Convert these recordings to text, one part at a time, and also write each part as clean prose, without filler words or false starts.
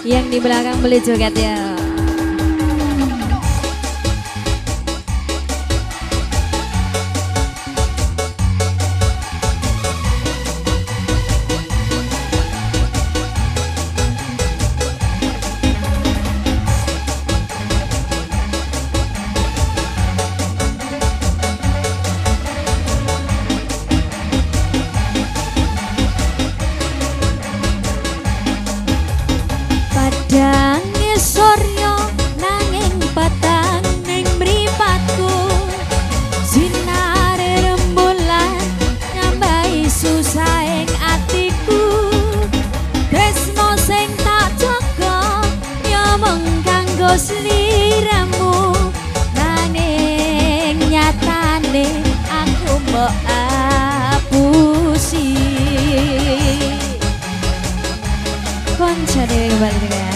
Yang di belakang boleh joget ya. Padange surya nanging patang ning mripatku, sinare rembulan nyambai susahing atiku, tresno sing tak jaga ya mung kanggo sliramu, nanging nyatane aku mbok apusi. Konco dewe kembali dengan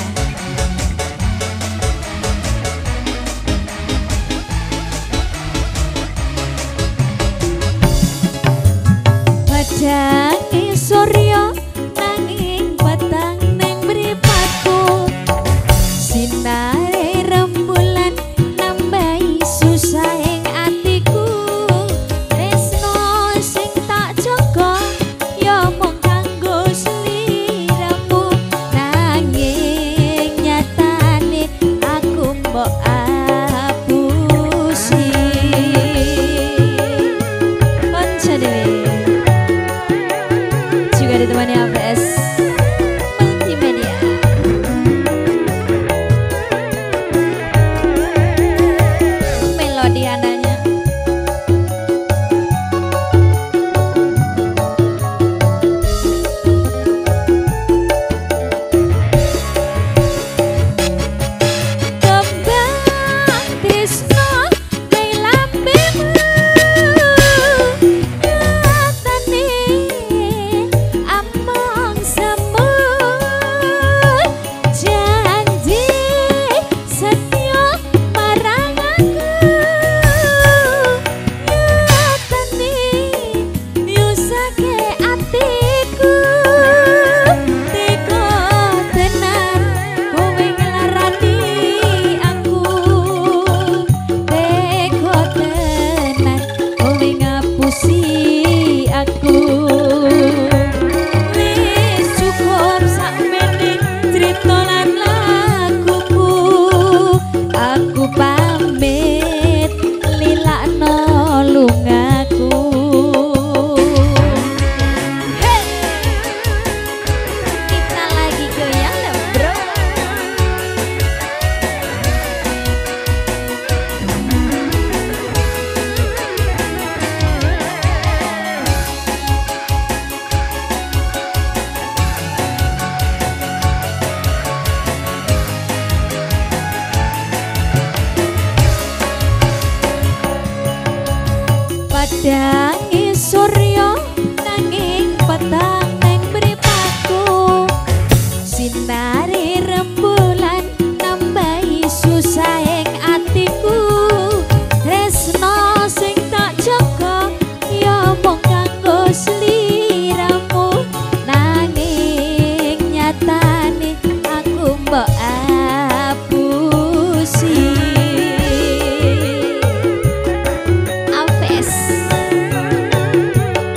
padange surya nanging patang ning mripatku, sinare rembulan nambahi susahing atiku, tresno sing tak jaga ya mung kanggo sliramu, nanging nyatane aku mbok apusi. Konco dewe juga ditemani AVS Multimedia. Melodi andanya kembang tresno ning lambemu, nyatane among semut janji setia marang aku, nyatane nyusake atiku, teko tenan kowe nglarani aku, teko tenan kowe ngapusi aku. Wis cukup sakmene crita lan laguku, aku pamit lilakno lungaku. Hey! Kita lagi goyang dah bro. Padange surya nanging patang ning mripatku, sinare rembulan nambahi susahing atiku, tresno sing tak jaga ya mung kanggo sliramu, nanging nyatane aku mbok apusi. AVS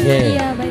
Nggih. Iya,